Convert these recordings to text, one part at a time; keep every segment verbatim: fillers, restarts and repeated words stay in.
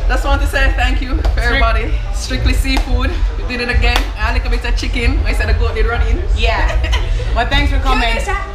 Just want to say thank you for everybody. Strictly seafood. We did it again. I like a bit of chicken. I said the goat did run in. Yeah. Well, thanks for coming.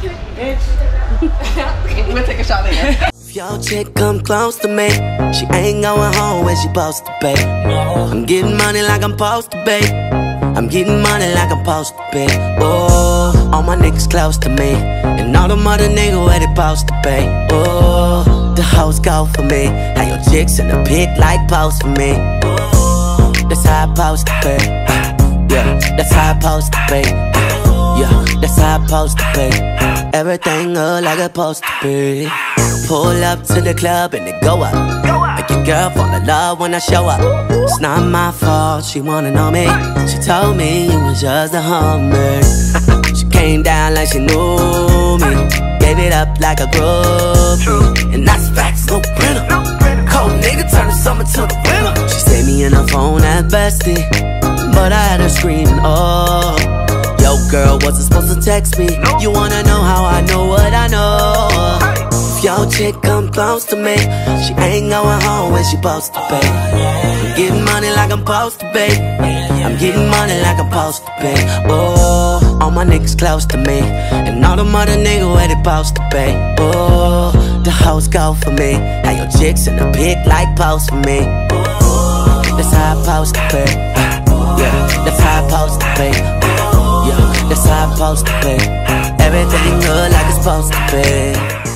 We'll take a shot later. If your chick come close to me, she ain't going home when she supposed to pay. I'm getting money like I'm supposed to pay. I'm getting money like I'm supposed to pay. Oh, all my niggas close to me, and all the mother niggas where they supposed to pay. Oh, the hoes go for me. How your chicks in the pit like post for me. Oh, that's how I supposed to pay. Yeah, that's how I supposed to pay. Yeah, that's how I supposed to pay. Everything look like it's supposed to be. Pull up to the club and it go up. Make your girl fall in love when I show up. It's not my fault, she wanna know me. She told me you was just a hummer. She came down like she knew me. Gave it up like a groupie. And that's facts, no printer. Cold nigga turn the summer to the winter. She saved me in her phone at bestie, but I had her screaming, oh. Yo girl, wasn't supposed to text me. You wanna know how I know what I know. If your chick come close to me, she ain't going home when she supposed to pay. I'm getting money like I'm supposed to pay. I'm getting money like I'm supposed to pay. Oh, all my niggas close to me, and all the mother niggas where they supposed to pay. Oh, the hoes go for me. How your chicks in the pit like post for me. Oh, that's how I supposed to pay. Yeah, that's how I supposed to pay. Yeah, that's how I'm supposed to be. Everything good like it's supposed to be.